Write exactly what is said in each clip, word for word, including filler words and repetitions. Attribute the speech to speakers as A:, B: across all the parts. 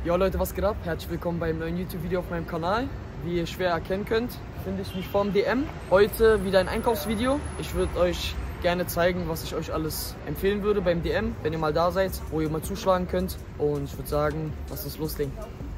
A: Ja Leute, was geht ab? Herzlich willkommen beim neuen YouTube-Video auf meinem Kanal. Wie ihr schwer erkennen könnt, finde ich mich vorm D M. Heute wieder ein Einkaufsvideo. Ich würde euch gerne zeigen, was ich euch alles empfehlen würde beim D M, wenn ihr mal da seid, wo ihr mal zuschlagen könnt. Und ich würde sagen, lasst uns loslegen.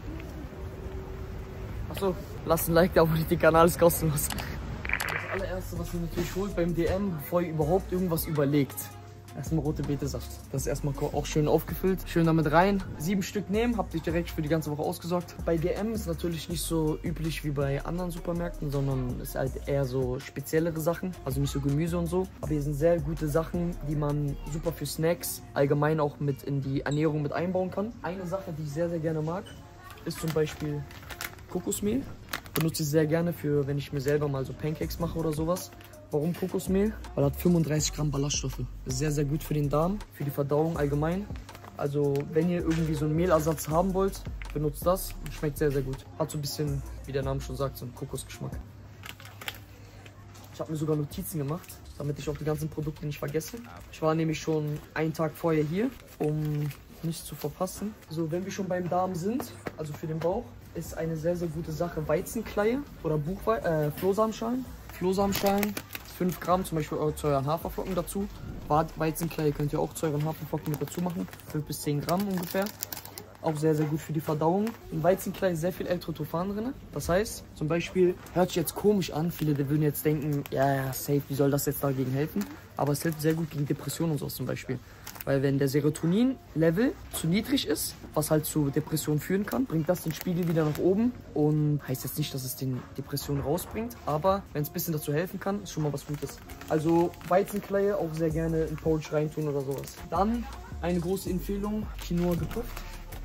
A: Achso, lasst ein Like da, wo der Kanal ist kostenlos. Das allererste, was ihr natürlich holt beim D M, bevor ihr überhaupt irgendwas überlegt. Erstmal rote Betesaft. Das ist erstmal auch schön aufgefüllt. Schön damit rein. Sieben Stück nehmen, habt ihr direkt für die ganze Woche ausgesorgt. Bei D M ist natürlich nicht so üblich wie bei anderen Supermärkten, sondern es ist halt eher so speziellere Sachen. Also nicht so Gemüse und so. Aber hier sind sehr gute Sachen, die man super für Snacks allgemein auch mit in die Ernährung mit einbauen kann. Eine Sache, die ich sehr, sehr gerne mag, ist zum Beispiel Kokosmehl. Benutze ich sehr gerne für, wenn ich mir selber mal so Pancakes mache oder sowas. Warum Kokosmehl? Weil er hat fünfunddreißig Gramm Ballaststoffe. Das ist sehr, sehr gut für den Darm, für die Verdauung allgemein. Also wenn ihr irgendwie so einen Mehlersatz haben wollt, benutzt das. Schmeckt sehr, sehr gut. Hat so ein bisschen, wie der Name schon sagt, so einen Kokosgeschmack. Ich habe mir sogar Notizen gemacht, damit ich auch die ganzen Produkte nicht vergesse. Ich war nämlich schon einen Tag vorher hier, um nichts zu verpassen. So, wenn wir schon beim Darm sind, also für den Bauch, ist eine sehr, sehr gute Sache Weizenkleie oder Buchwei äh, Flohsamenschalen. Flohsamenschalen, fünf Gramm zum Beispiel zu euren Haferflocken dazu. Weizenkleie könnt ihr auch zu euren Haferflocken mit dazu machen. fünf bis zehn Gramm ungefähr. Auch sehr, sehr gut für die Verdauung. In Weizenkleie ist sehr viel L-Tryptophan drin. Das heißt, zum Beispiel, hört sich jetzt komisch an. Viele die würden jetzt denken, ja, ja, safe, wie soll das jetzt dagegen helfen? Aber es hilft sehr gut gegen Depressionen und so zum Beispiel. Weil wenn der Serotonin-Level zu niedrig ist, was halt zu Depressionen führen kann, bringt das den Spiegel wieder nach oben. Und heißt jetzt nicht, dass es den Depressionen rausbringt, aber wenn es ein bisschen dazu helfen kann, ist schon mal was Gutes. Also Weizenkleie auch sehr gerne in Porridge reintun oder sowas. Dann eine große Empfehlung, Quinoa gepufft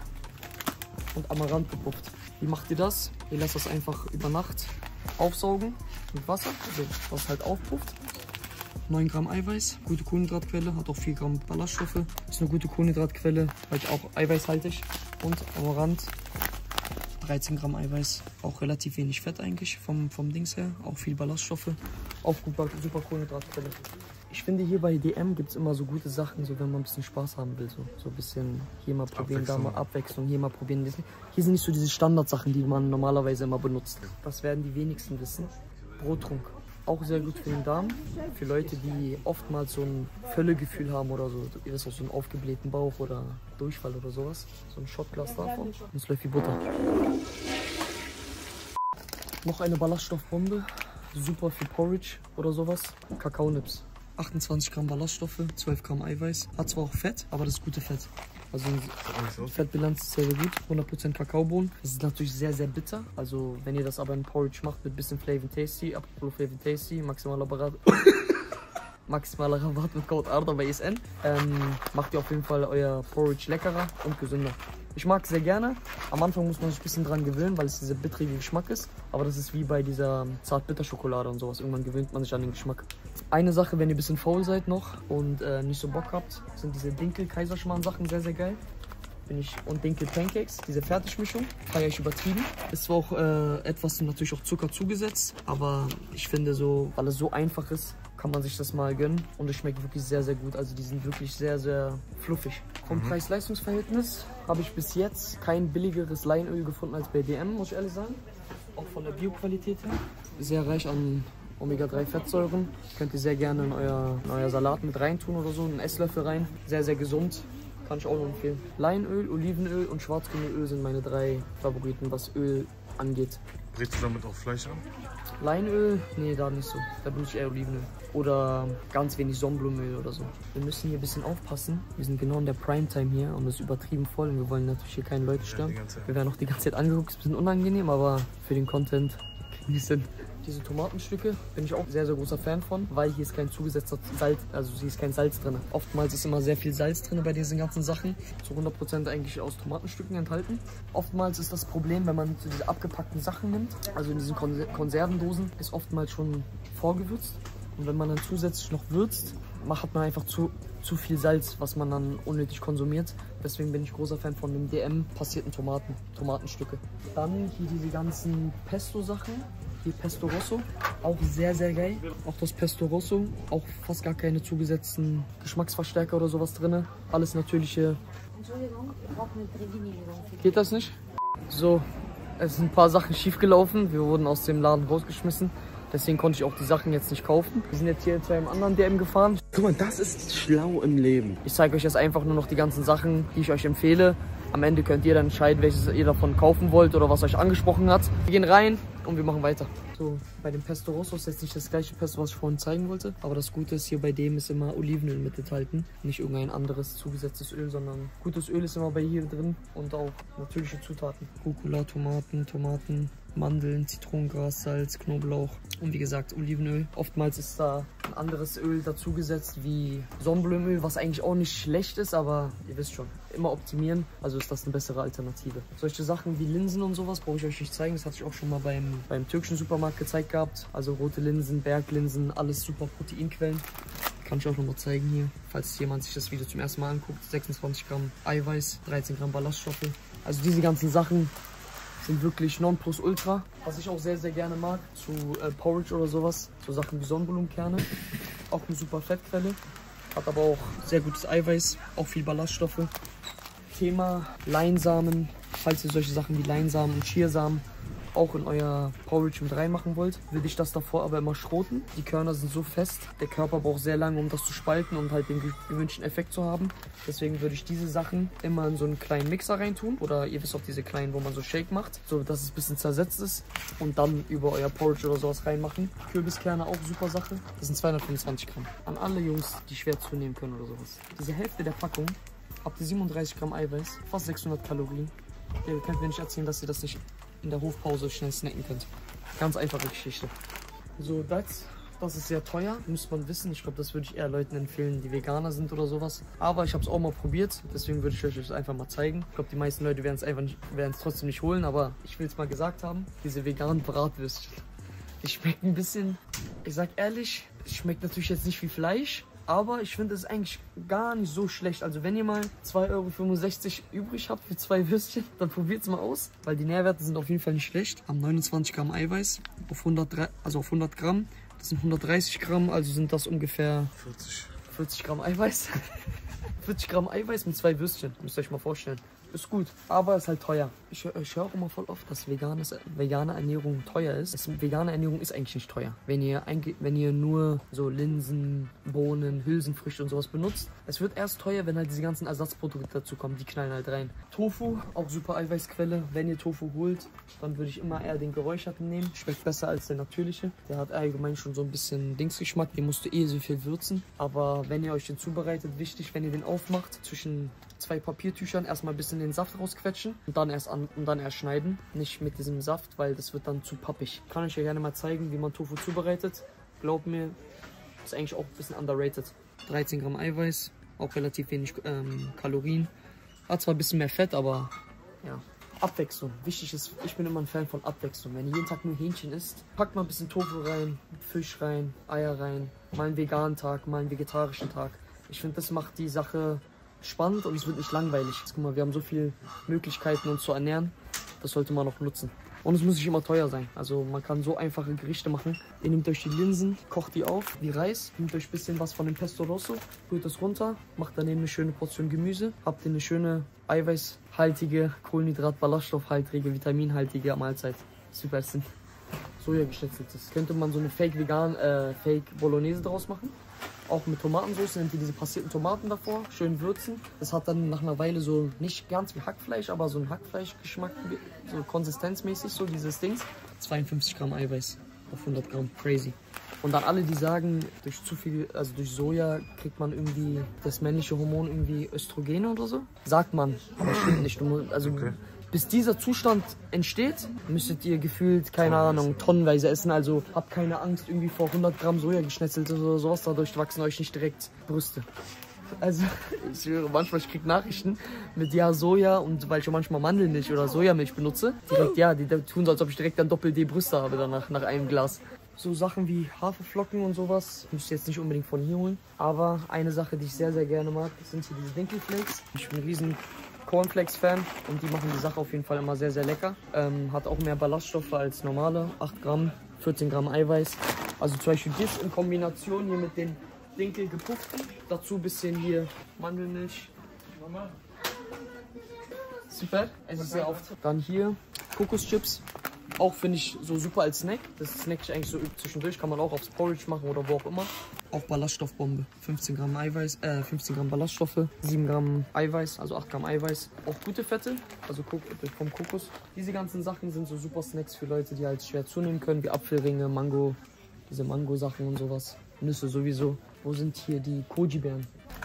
A: und Amaranth gepufft. Wie macht ihr das? Ihr lasst das einfach über Nacht aufsaugen mit Wasser, also was halt aufpufft. neun Gramm Eiweiß, gute Kohlenhydratquelle, hat auch vier Gramm Ballaststoffe. Ist eine gute Kohlenhydratquelle, halt auch eiweißhaltig. Und Amaranth, dreizehn Gramm Eiweiß, auch relativ wenig Fett eigentlich vom, vom Dings her. Auch viel Ballaststoffe, auch super, super Kohlenhydratquelle. Ich finde, hier bei D M gibt es immer so gute Sachen, so wenn man ein bisschen Spaß haben will. So, so ein bisschen hier mal probieren, da mal Abwechslung, hier mal probieren. Hier sind nicht so diese Standardsachen, die man normalerweise immer benutzt. Das werden die wenigsten wissen. Brottrunk. Auch sehr gut für den Darm, für Leute, die oftmals so ein Völlegefühl haben oder so, ihr wisst auch, so einen aufgeblähten Bauch oder Durchfall oder sowas. So ein Shotglas davon. Und es läuft wie Butter. Noch eine Ballaststoffbombe, super für Porridge oder sowas. Kakaonips. achtundzwanzig Gramm Ballaststoffe, zwölf Gramm Eiweiß. Hat zwar auch Fett, aber das ist gute Fett. Also die Fettbilanz ist sehr, sehr gut. hundert Prozent Kakaobohnen. Das ist natürlich sehr, sehr bitter. Also wenn ihr das aber in Porridge macht mit bisschen Flavor and Tasty, apropos Flavor and Tasty, maximaler Rabatt, maximaler Rabatt mit Code Arda bei E S N, ähm, macht ihr auf jeden Fall euer Porridge leckerer und gesünder. Ich mag es sehr gerne. Am Anfang muss man sich ein bisschen dran gewöhnen, weil es dieser bittrige Geschmack ist. Aber das ist wie bei dieser Zart-Bitter-Schokolade und sowas. Irgendwann gewöhnt man sich an den Geschmack. Eine Sache, wenn ihr ein bisschen faul seid noch und äh, nicht so Bock habt, sind diese Dinkel-Kaiserschmarrn-Sachen sehr, sehr geil. Bin ich, und Dinkel-Pancakes, diese Fertigmischung, feiere ich übertrieben. Ist zwar auch äh, etwas natürlich auch Zucker zugesetzt, aber ich finde so, weil es so einfach ist, kann man sich das mal gönnen und es schmeckt wirklich sehr, sehr gut. Also die sind wirklich sehr, sehr fluffig. Vom mhm. Preis-Leistungs-Verhältnis habe ich bis jetzt kein billigeres Leinöl gefunden als bei D M, muss ich ehrlich sagen. Auch von der Bio-Qualität her. Sehr reich an Omega drei Fettsäuren. Könnt ihr sehr gerne in euer, in euer Salat mit reintun oder so, einen Esslöffel rein. Sehr, sehr gesund. Kann ich auch noch empfehlen. Leinöl, Olivenöl und Schwarzkümmelöl sind meine drei Favoriten, was Öl angeht.
B: Brätst du damit auch Fleisch an?
A: Leinöl? Nee, da nicht so. Da benutze ich eher Olivenöl. Oder ganz wenig Sonnenblumenöl oder so. Wir müssen hier ein bisschen aufpassen. Wir sind genau in der Primetime hier und es ist übertrieben voll. Und wir wollen natürlich hier keine Leute stören. Ja, wir werden auch die ganze Zeit angeguckt. Ist ein bisschen unangenehm, aber für den Content kriegen wir es hin. Diese Tomatenstücke bin ich auch sehr, sehr großer Fan von, weil hier ist kein zugesetzter Salz, also hier ist kein Salz drin. Oftmals ist immer sehr viel Salz drin bei diesen ganzen Sachen, zu hundert Prozent eigentlich aus Tomatenstücken enthalten. Oftmals ist das Problem, wenn man so diese abgepackten Sachen nimmt, also in diesen Konservendosen, ist oftmals schon vorgewürzt. Und wenn man dann zusätzlich noch würzt, hat man einfach zu, zu viel Salz, was man dann unnötig konsumiert. Deswegen bin ich großer Fan von den D M passierten Tomaten, Tomatenstücke. Dann hier diese ganzen Pesto-Sachen. Hier Pesto Rosso, auch sehr, sehr geil. Auch das Pesto Rosso, auch fast gar keine zugesetzten Geschmacksverstärker oder sowas drin. Alles natürliche.
B: Entschuldigung, ich brauche eine Prävenierung.
A: Geht das nicht? So, es sind ein paar Sachen schief gelaufen. Wir wurden aus dem Laden rausgeschmissen. Deswegen konnte ich auch die Sachen jetzt nicht kaufen. Wir sind jetzt hier zu einem anderen D M gefahren.
C: Guck mal, das ist schlau im Leben.
A: Ich zeige euch jetzt einfach nur noch die ganzen Sachen, die ich euch empfehle. Am Ende könnt ihr dann entscheiden, welches ihr davon kaufen wollt oder was euch angesprochen hat. Wir gehen rein und wir machen weiter. So, bei dem Pesto Rosso ist jetzt nicht das gleiche Pesto, was ich vorhin zeigen wollte. Aber das Gute ist, hier bei dem ist immer Olivenöl mit enthalten. Nicht irgendein anderes zugesetztes Öl, sondern gutes Öl ist immer bei hier drin. Und auch natürliche Zutaten. Rucola, Tomaten, Tomaten, Mandeln, Zitronengras, Salz, Knoblauch und wie gesagt Olivenöl. Oftmals ist da ein anderes Öl dazugesetzt wie Sonnenblumenöl, was eigentlich auch nicht schlecht ist, aber ihr wisst schon, immer optimieren, also ist das eine bessere Alternative. Solche Sachen wie Linsen und sowas brauche ich euch nicht zeigen, das hatte ich auch schon mal beim, beim türkischen Supermarkt gezeigt gehabt. Also rote Linsen, Berglinsen, alles super Proteinquellen. Kann ich auch noch mal zeigen hier, falls jemand sich das Video zum ersten Mal anguckt. sechsundzwanzig Gramm Eiweiß, dreizehn Gramm Ballaststoffe. Also diese ganzen Sachen sind wirklich Nonplusultra. Was ich auch sehr, sehr gerne mag, zu äh, Porridge oder sowas. So Sachen wie Sonnenblumenkerne. Auch eine super Fettquelle. Hat aber auch sehr gutes Eiweiß, auch viel Ballaststoffe. Thema Leinsamen. Falls ihr solche Sachen wie Leinsamen und Chiasamen auch in euer Porridge mit reinmachen wollt, würde ich das davor aber immer schroten. Die Körner sind so fest, der Körper braucht sehr lange, um das zu spalten und halt den gewünschten Effekt zu haben. Deswegen würde ich diese Sachen immer in so einen kleinen Mixer reintun. Oder ihr wisst auch diese kleinen, wo man so Shake macht, so dass es ein bisschen zersetzt ist. Und dann über euer Porridge oder sowas reinmachen. Kürbiskerne auch super Sache. Das sind zweihundertfünfundzwanzig Gramm. An alle Jungs, die schwer zunehmen können oder sowas. Diese Hälfte der Packung habt ihr siebenunddreißig Gramm Eiweiß, fast sechshundert Kalorien. Ihr könnt mir nicht erzählen, dass ihr das nicht in der Hofpause schnell snacken könnt. Ganz einfache Geschichte. So, das, das ist sehr teuer, muss man wissen. Ich glaube, das würde ich eher Leuten empfehlen, die Veganer sind oder sowas. Aber ich habe es auch mal probiert, deswegen würde ich euch das einfach mal zeigen. Ich glaube, die meisten Leute werden es einfach nicht, werden es trotzdem nicht holen, aber ich will es mal gesagt haben. Diese veganen Bratwürstchen. Die schmecken ein bisschen, ich sag ehrlich, es schmeckt natürlich jetzt nicht wie Fleisch. Aber ich finde es eigentlich gar nicht so schlecht. Also wenn ihr mal zwei Euro fünfundsechzig übrig habt für zwei Würstchen, dann probiert es mal aus. Weil die Nährwerte sind auf jeden Fall nicht schlecht. Haben neunundzwanzig Gramm Eiweiß auf hundert, also auf hundert Gramm. Das sind hundertdreißig Gramm, also sind das ungefähr vierzig, vierzig Gramm Eiweiß. vierzig Gramm Eiweiß mit zwei Würstchen, müsst ihr euch mal vorstellen. Ist gut, aber ist halt teuer. Ich, ich höre auch immer voll oft, dass veganes, vegane Ernährung teuer ist. Das, vegane Ernährung ist eigentlich nicht teuer. Wenn ihr, wenn ihr nur so Linsen, Bohnen, Hülsenfrüchte und sowas benutzt. Es wird erst teuer, wenn halt diese ganzen Ersatzprodukte dazu kommen. Die knallen halt rein. Tofu, auch super Eiweißquelle. Wenn ihr Tofu holt, dann würde ich immer eher den geräucherten nehmen. Schmeckt besser als der natürliche. Der hat allgemein schon so ein bisschen Dingsgeschmack. Den musst du eh so viel würzen. Aber wenn ihr euch den zubereitet, wichtig, wenn ihr den aufmacht, zwischen zwei Papiertüchern erstmal ein bisschen den Saft rausquetschen und dann erst an und dann erst schneiden. Nicht mit diesem Saft, weil das wird dann zu pappig. Kann ich euch gerne mal zeigen, wie man Tofu zubereitet. Glaubt mir, ist eigentlich auch ein bisschen underrated. dreizehn Gramm Eiweiß, auch relativ wenig ähm, Kalorien. Hat zwar ein bisschen mehr Fett, aber ja. Abwechslung. Wichtig ist, ich bin immer ein Fan von Abwechslung. Wenn ihr jeden Tag nur Hähnchen isst, packt mal ein bisschen Tofu rein, Fisch rein, Eier rein, mal einen veganen Tag, mal einen vegetarischen Tag. Ich finde, das macht die Sache spannend und es wird nicht langweilig. Jetzt, guck mal, wir haben so viele Möglichkeiten, uns zu ernähren. Das sollte man auch nutzen. Und es muss nicht immer teuer sein. Also man kann so einfache Gerichte machen. Ihr nehmt euch die Linsen, kocht die auf wie Reis, nehmt euch ein bisschen was von dem Pesto Rosso, rührt das runter, macht daneben eine schöne Portion Gemüse, habt ihr eine schöne eiweißhaltige, Kohlenhydrat, ballaststoffhaltige, vitaminhaltige Mahlzeit. Super Sinn. Soja geschnetzeltes. Könnte man so eine Fake Vegan, äh, Fake Bolognese draus machen. Auch mit Tomatensauce, nehmt ihr diese passierten Tomaten davor, schön würzen. Das hat dann nach einer Weile so nicht ganz wie Hackfleisch, aber so ein Hackfleischgeschmack, so konsistenzmäßig, so dieses Dings. zweiundfünfzig Gramm Eiweiß auf hundert Gramm, crazy. Und dann alle, die sagen, durch zu viel, also durch Soja kriegt man irgendwie das männliche Hormon irgendwie Östrogene oder so. Sagt man, aber stimmt nicht. Also okay. Bis dieser Zustand entsteht, müsstet ihr gefühlt, keine Ahnung, tonnenweise essen. Also habt keine Angst irgendwie vor hundert Gramm Soja geschnetzelt oder sowas. Dadurch wachsen euch nicht direkt Brüste. Also ich höre manchmal, ich kriege Nachrichten mit ja Soja und weil ich manchmal Mandelmilch oder Sojamilch benutze, direkt ja, die tun so, als ob ich direkt dann Doppel-D Brüste habe danach, nach einem Glas. So Sachen wie Haferflocken und sowas müsst ihr jetzt nicht unbedingt von hier holen. Aber eine Sache, die ich sehr, sehr gerne mag, sind hier diese Dinkelflakes. Ich bin ein riesen Cornflakes-Fan und die machen die Sache auf jeden Fall immer sehr, sehr lecker. Ähm, hat auch mehr Ballaststoffe als normale, acht Gramm. vierzehn Gramm Eiweiß. Also zum Beispiel das in Kombination hier mit den Dinkel gepufften. Dazu ein bisschen hier Mandelmilch. Super, es ist sehr oft. Dann hier Kokoschips. Auch finde ich so super als Snack. Das snack ich eigentlich so zwischendurch. Kann man auch aufs Porridge machen oder wo auch immer. Auch Ballaststoffbombe. fünfzehn Gramm Eiweiß, äh, fünfzehn Gramm Ballaststoffe, sieben Gramm Eiweiß, also acht Gramm Eiweiß. Auch gute Fette, also vom Kokos. Diese ganzen Sachen sind so super Snacks für Leute, die halt schwer zunehmen können, wie Apfelringe, Mango, diese Mango-Sachen und sowas. Nüsse sowieso. Wo sind hier die Koji-Beeren?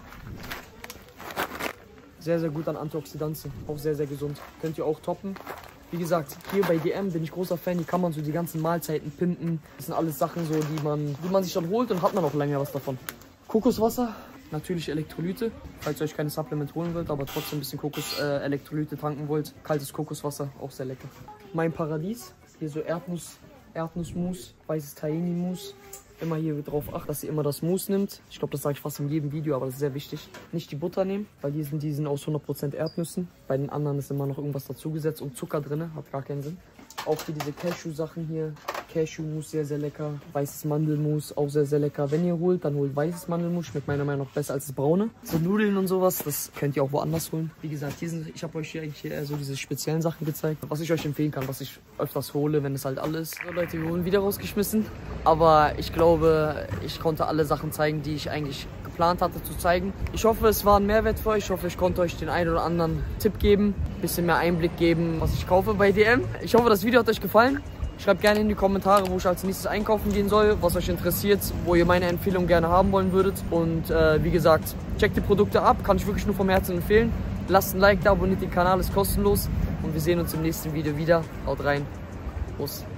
A: Sehr, sehr gut an Antioxidantien. Auch sehr, sehr gesund. Könnt ihr auch toppen. Wie gesagt, hier bei D M bin ich großer Fan, die kann man so die ganzen Mahlzeiten pimpen. Das sind alles Sachen so, die man, die man sich dann holt und hat man auch länger was davon. Kokoswasser, natürlich Elektrolyte, falls ihr euch keine Supplement holen wollt, aber trotzdem ein bisschen Kokos-Elektrolyte äh, tanken wollt. Kaltes Kokoswasser, auch sehr lecker. Mein Paradies, hier so Erdnuss, Erdnussmus, weißes Tahini-Mus. Immer hier drauf achten, dass ihr immer das Mousse nimmt. Ich glaube, das sage ich fast in jedem Video, aber das ist sehr wichtig. Nicht die Butter nehmen, weil die sind, die sind aus hundert Prozent Erdnüssen. Bei den anderen ist immer noch irgendwas dazugesetzt und Zucker drin, hat gar keinen Sinn. Auch hier diese Cashew-Sachen hier. Cashew-Mousse, sehr, sehr lecker. Weißes Mandelmus, auch sehr, sehr lecker. Wenn ihr holt, dann holt weißes Mandelmus. Schmeckt meiner Meinung nach besser als das braune. So Nudeln und sowas, das könnt ihr auch woanders holen. Wie gesagt, hier sind, ich habe euch hier eigentlich hier so diese speziellen Sachen gezeigt, was ich euch empfehlen kann, was ich öfters hole, wenn es halt alles ist. So Leute, wir wurden wieder rausgeschmissen. Aber ich glaube, ich konnte alle Sachen zeigen, die ich eigentlich geplant hatte zu zeigen. Ich hoffe, es war ein Mehrwert für euch. Ich hoffe, ich konnte euch den einen oder anderen Tipp geben, ein bisschen mehr Einblick geben, was ich kaufe bei D M. Ich hoffe, das Video hat euch gefallen. Schreibt gerne in die Kommentare, wo ich als nächstes einkaufen gehen soll, was euch interessiert, wo ihr meine Empfehlung gerne haben wollen würdet. Und äh, wie gesagt, checkt die Produkte ab, kann ich wirklich nur vom Herzen empfehlen. Lasst ein Like da, abonniert den Kanal, ist kostenlos. Und wir sehen uns im nächsten Video wieder. Haut rein. Prost.